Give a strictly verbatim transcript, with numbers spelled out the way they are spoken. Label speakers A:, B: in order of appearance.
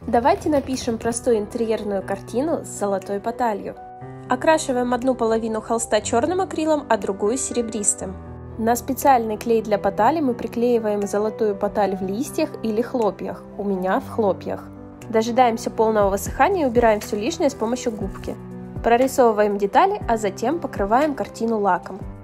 A: Давайте напишем простую интерьерную картину с золотой поталью. Окрашиваем одну половину холста черным акрилом, а другую серебристым. На специальный клей для потали мы приклеиваем золотую поталь в листьях или хлопьях, у меня в хлопьях. Дожидаемся полного высыхания и убираем все лишнее с помощью губки. Прорисовываем детали, а затем покрываем картину лаком.